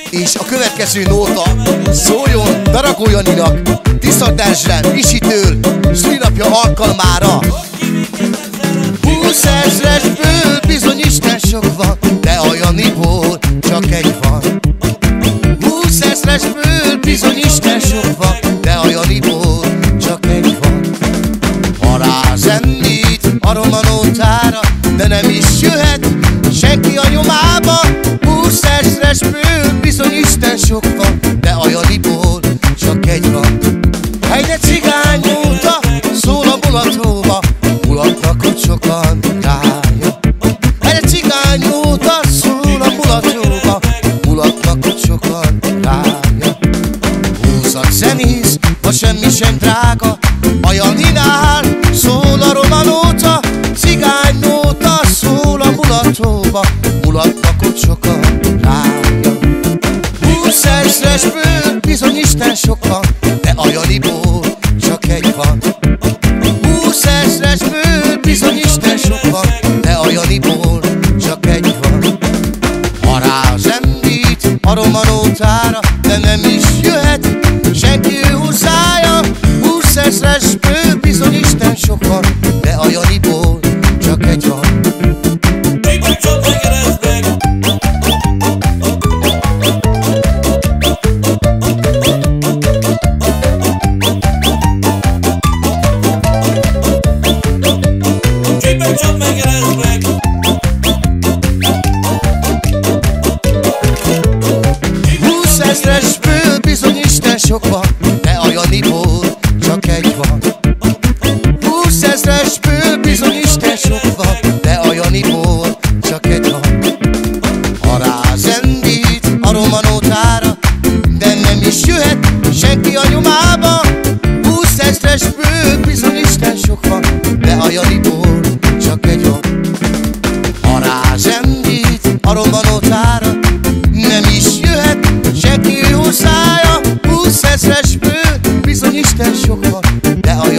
És a következő nóta szóljon Daragó Janinak, Tiszadásre, Visitől, szülinapja alkalmára. 20 000-esből bizony Isten sok van, de a Janiból csak egy van. 20 000-esből bizony Isten sok van, de a Janiból csak egy van. Ha rázendít a romanótára, de nem is jöhet senki a nyomába. 20 000-esből bizony Isten sok van, de a Janiból csak egy van. Egyre cigány óta szól a mulatóba, mulatnak ott sokan rája. Egyre cigány óta szól a mulatóba, mulatnak ott sokan rája. 20 zenész, ha semmi sem drága, a Janinál szól a romanóta. Cigány nóta szól a mulatóba, mulatnak ott sokan rája. 20 000-esből bizony Isten sok van, de a Janiból csak egy van. 20 000-esből bizony Isten sok van, de a Janiból csak egy van. Ha rázendít a romanótára, de nem is jöhet senki hozzája. 20 000-esből bizony Isten sok van, de a Janiból csak egy van. Bizony Isten sok van, de a Janiból csak egy van. 20 000-esből bizony Isten sok van, de a Janiból csak egy van. Ha rázendít a romanótára, de nem is jöhet senki a nyomába. 20 000-esből bizony Isten sok van, de a Janiból csak egy van. Ha rázendít a romanótára, nem is jöhet senki hozzája. 20 000-esből bizony Isten sok van, de a